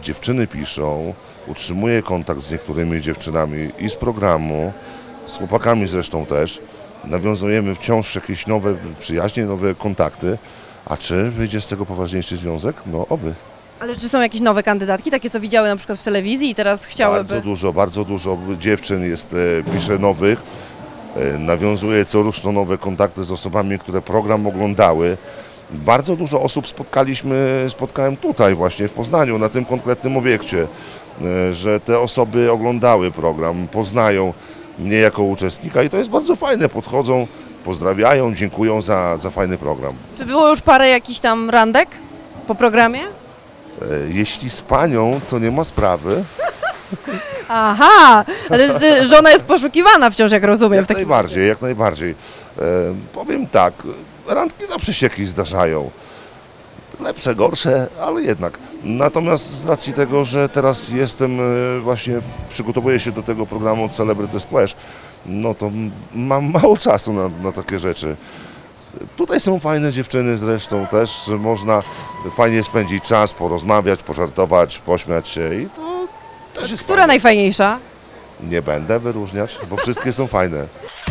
dziewczyny piszą, utrzymuję kontakt z niektórymi dziewczynami i z programu, z chłopakami zresztą też. Nawiązujemy wciąż jakieś nowe przyjaźnie, nowe kontakty. A czy wyjdzie z tego poważniejszy związek? No oby. Ale czy są jakieś nowe kandydatki, takie co widziały na przykład w telewizji i teraz chciałyby... Bardzo dużo dziewczyn jest, pisze nowych. Nawiązuje co rusz nowe kontakty z osobami, które program oglądały. Bardzo dużo osób spotkałem tutaj właśnie w Poznaniu, na tym konkretnym obiekcie, że te osoby oglądały program, poznają mnie jako uczestnika i to jest bardzo fajne, podchodzą, pozdrawiają, dziękują za fajny program. Czy było już parę jakichś tam randek po programie? Jeśli z panią, to nie ma sprawy. Aha, ale żona jest poszukiwana wciąż, jak rozumiem. Jak najbardziej, jak najbardziej. Powiem tak, randki zawsze się jakieś zdarzają. Lepsze, gorsze, ale jednak. Natomiast z racji tego, że teraz właśnie przygotowuję się do tego programu Celebrity Splash, no to mam mało czasu na takie rzeczy. Tutaj są fajne dziewczyny zresztą też, można fajnie spędzić czas, porozmawiać, pożartować, pośmiać się i to też jest Która fajne. najfajniejsza? Nie będę wyróżniać, bo wszystkie są fajne.